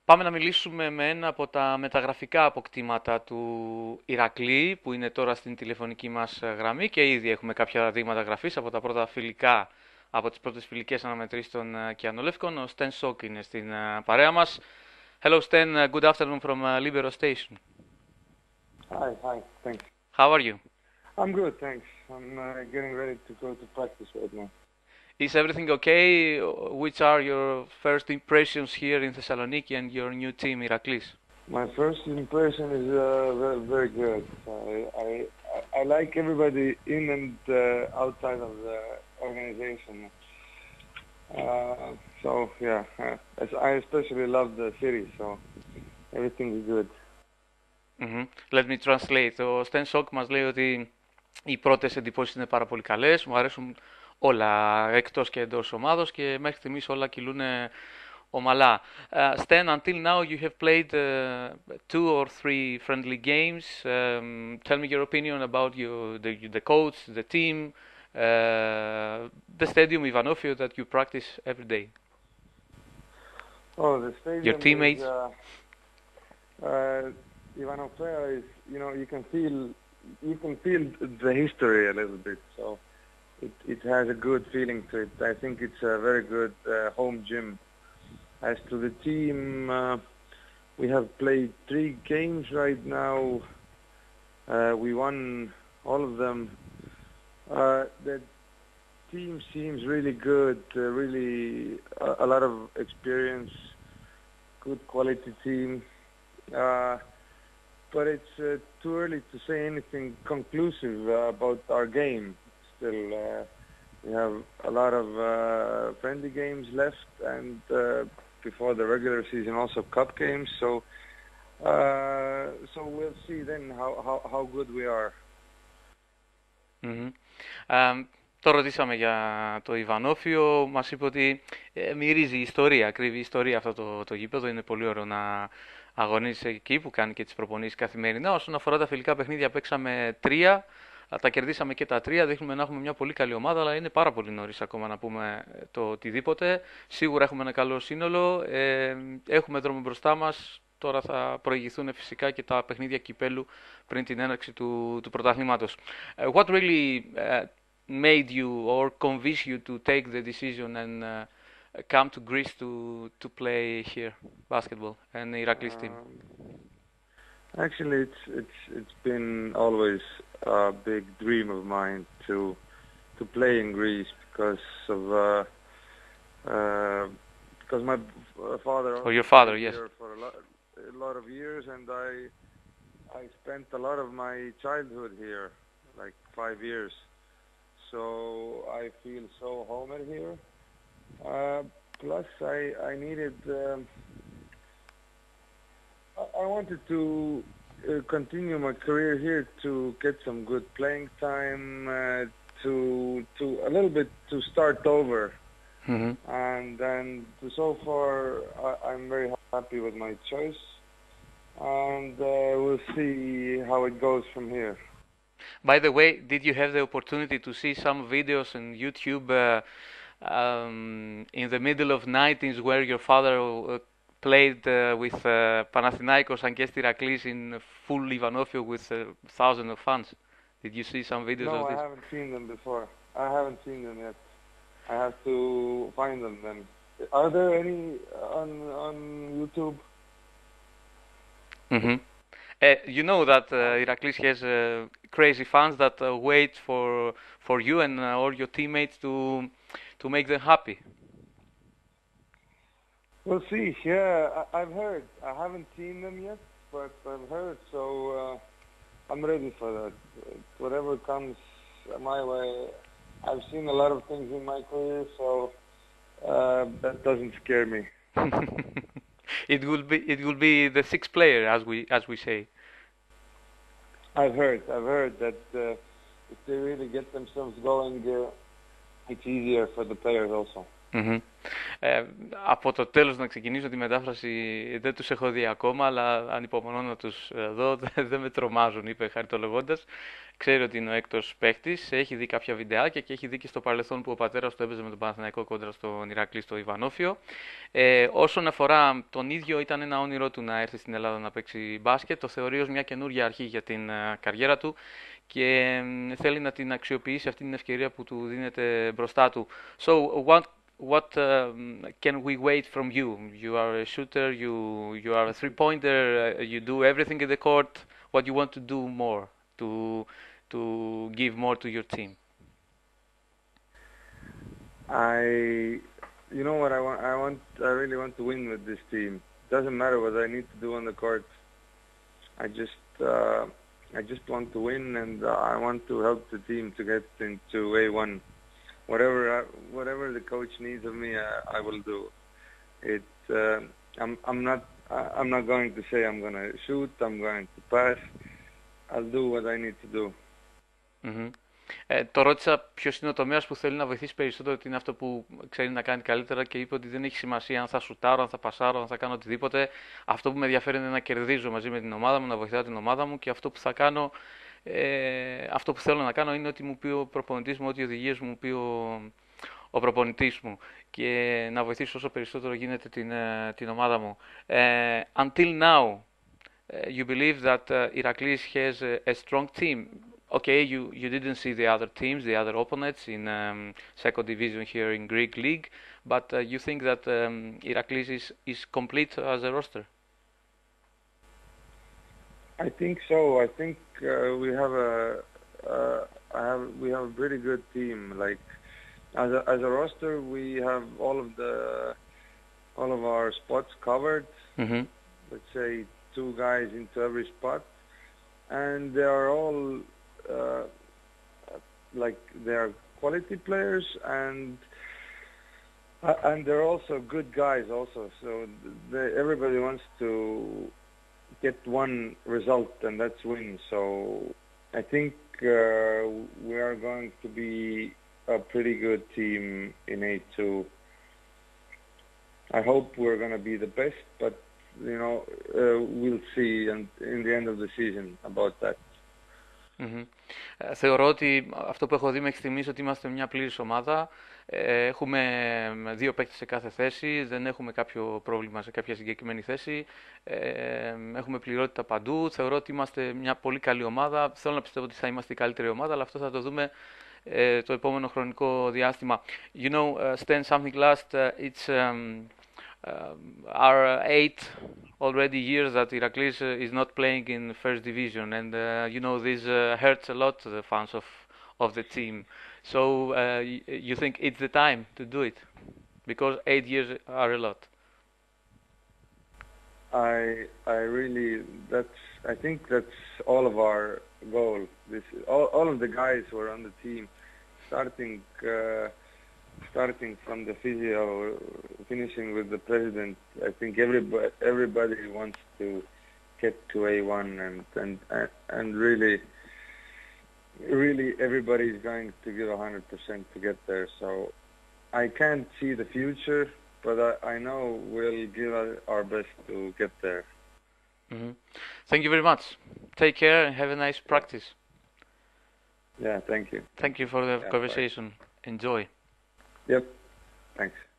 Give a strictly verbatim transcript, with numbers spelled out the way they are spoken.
Πάμε να μιλήσουμε με ένα από τα μεταγραφικά αποκτήματα του Ηρακλή, που είναι τώρα στην τηλεφωνική μας γραμμή και ήδη έχουμε κάποια δείγματα γραφής από τα πρώτα φιλικά, από τις πρώτες φιλικές αναμετρήσεις των ε, Κιανολεύκων. Ο Στεν Σόκ είναι στην ε, παρέα μας. Hello Sten, uh, good afternoon from uh, Libero Station. Hi, hi, thanks. How are you? I'm good, thanks. I'm uh, getting ready to go to practice right now. Is everything okay? Which are your first impressions here in Thessaloniki and your new team, Iraklis? My first impression is uh, very, very good. I, I, I like everybody in and uh, outside of the organization. Uh, so yeah, uh, I especially love the city, so everything is good. Mm-hmm. Let me translate. Ο Stan Sok μας λέει ότι οι πρώτες εντυπώσεις είναι πάρα πολύ καλές, μου αρέσουν όλα εκτός και εντός ομάδος και μέχρι στιγμής όλα κυλούν ομαλά. Uh, Stan, until now you have played uh, two or three friendly games. Um, tell me your opinion about you, the, the coach, the team, uh, the stadium Ivanofio that you practice every day. Oh, the Your stadium teammates? is uh, uh, Ivanofeo is, you know, you can feel you can feel the history a little bit. So it it has a good feeling to it. I think it's a very good uh, home gym. As to the team, uh, we have played three games right now. Uh, we won all of them. Uh, the team seems really good, uh, really a, a lot of experience, good quality team. Uh, but it's uh, too early to say anything conclusive uh, about our game. Still, uh, we have a lot of uh, friendly games left, and uh, before the regular season also cup games. So, uh, so we'll see then how, how, how good we are. Mm-hmm. Um, το ρωτήσαμε για το Ιβανόφιο, μας είπε ότι ε, μυρίζει ιστορία, κρύβει ιστορία αυτό το, το γήπεδο, είναι πολύ ωραίο να αγωνίζεις εκεί που κάνει και τις προπονήσεις καθημερινά. Όσον αφορά τα φιλικά παιχνίδια παίξαμε τρία, τα κερδίσαμε και τα τρία, δείχνουμε να έχουμε μια πολύ καλή ομάδα, αλλά είναι πάρα πολύ νωρίς ακόμα να πούμε το οτιδήποτε. Σίγουρα έχουμε ένα καλό σύνολο, ε, έχουμε δρόμο μπροστά μας. Τώρα θα προηγηθούν φυσικά και τα παιχνίδια κυπέλου πριν την έναρξη του, του πρωταθλήματος. Uh, what really uh, made you or convinced you to take the decision and uh, come to Greece to to play here basketball and the Iraklis team? Um, actually, it's it's it's been always a big dream of mine to to play in Greece because of uh, uh, because my father Or your also father, played yes. here for a lot a lot of years, and I I spent a lot of my childhood here, like five years. So I feel so homed here. Uh, plus, I I needed. Um, I, I wanted to uh, continue my career here to get some good playing time, uh, to to a little bit to start over, Mm-hmm. and then to, so far I, I'm very happy with my choice, and uh, we'll see how it goes from here. By the way, did you have the opportunity to see some videos on YouTube uh, um, in the middle of nineties where your father uh, played uh, with uh, Panathinaikos and Iraklis in full Ivanofio with uh, thousands of fans? Did you see some videos No, of I this? haven't seen them before. I haven't seen them yet. I have to find them then. Are there any on on YouTube? Mm-hmm. Uh, you know that uh, Iraklis has uh, crazy fans that uh, wait for for you and uh, all your teammates to to make them happy. We'll see. Yeah, I, I've heard. I haven't seen them yet, but I've heard. So uh, I'm ready for that. Whatever comes my way. I've seen a lot of things in my career, so uh, that doesn't scare me. It will be it will be the sixth player, as we as we say. I've heard. I've heard that uh, if they really get themselves going, uh, it's easier for the players also. Mm-hmm. Ε, από το τέλος να ξεκινήσω τη μετάφραση δεν τους έχω δει ακόμα, αλλά ανυπομονώ να τους ε, δω, δεν με τρομάζουν, είπε χαριτολογώντας. Ξέρει ότι είναι ο έκτος παίχτης, έχει δει κάποια βιντεάκια και έχει δει και στο παρελθόν που ο πατέρας του έπαιζε με τον Παναθηναϊκό κόντρα στον Ηρακλή στο Ιβανόφιο. Ε, όσον αφορά τον ίδιο, ήταν ένα όνειρό του να έρθει στην Ελλάδα να παίξει μπάσκετ. Το θεωρεί ως μια καινούργια αρχή για την ε, καριέρα του και ε, θέλει να την αξιοποιήσει αυτή την ευκαιρία που του δίνεται μπροστά του. So, what what um, can we wait from you? You are a shooter, you you are a three-pointer, uh, you do everything in the court. What you want to do more to to give more to your team? I, you know what I want? I want. I really want to win with this team. Doesn't matter what I need to do on the court. I just, uh, I just want to win, and uh, I want to help the team to get into A one. Whatever, I, whatever the coach needs of me, I, I will do. It. Uh, I'm. I'm not. I'm not going to say I'm going to shoot. I'm going to pass. I'll do what I need to do. Mm-hmm. Ε, το ρώτησα ποιος είναι ο τομέας που θέλει να βοηθήσει περισσότερο, ότι είναι αυτό που ξέρει να κάνει καλύτερα, και είπε ότι δεν έχει σημασία αν θα σουτάρω, αν θα πασάρω, αν θα κάνω οτιδήποτε. Αυτό που με ενδιαφέρει είναι να κερδίζω μαζί με την ομάδα μου, να βοηθάω την ομάδα μου, και αυτό που θα κάνω, ε, αυτό που θέλω να κάνω είναι ό,τι μου πει ο προπονητής μου, ό,τι οδηγίες μου πει ο, ο προπονητής μου, και να βοηθήσω όσο περισσότερο γίνεται την, την ομάδα μου. Ε, until now, you believe that uh, Iraklis has a, a strong team. Okay, you, you didn't see the other teams, the other opponents in um, second division here in Greek league, but uh, you think that um, Iraklis is, is complete as a roster? I think so. I think uh, we have a uh, I have we have a pretty good team. Like as a, as a roster, we have all of the all of our spots covered. Mm-hmm. Let's say two guys into every spot, and they are all uh, like they are quality players, and uh, and they're also good guys also. So they, everybody wants to get one result, and that's win. So I think uh, we are going to be a pretty good team in A two. I hope we're going to be the best, but you know, uh, we'll see and in the end of the season about that. Mm-hmm. Ε, θεωρώ ότι αυτό που έχω δει μέχρι στιγμής, ότι είμαστε μια πλήρης ομάδα. Ε, έχουμε δύο παίκτες σε κάθε θέση, δεν έχουμε κάποιο πρόβλημα σε κάποια συγκεκριμένη θέση. Ε, έχουμε πληρότητα παντού. Θεωρώ ότι είμαστε μια πολύ καλή ομάδα. Θέλω να πιστεύω ότι θα είμαστε η καλύτερη ομάδα, αλλά αυτό θα το δούμε ε, το επόμενο χρονικό διάστημα. You know, uh, Sten, something last, uh, it's um, uh, our eight already years that Iraklis uh, is not playing in first division, and uh, you know, this uh, hurts a lot the fans of of the team. So uh, y you think it's the time to do it, because eight years are a lot. I I really that's I think that's all of our goal. This all all of the guys who are on the team, starting uh, starting from the physio, finishing with the president. I think everybody everybody wants to get to A one, and and and really. Really, everybody is going to give one hundred percent to get there. So I can't see the future, but I, I know we'll give our best to get there. Mm-hmm. Thank you very much. Take care and have a nice practice. Yeah, thank you. Thank you for the yeah, conversation. Bye. Enjoy. Yep. Thanks.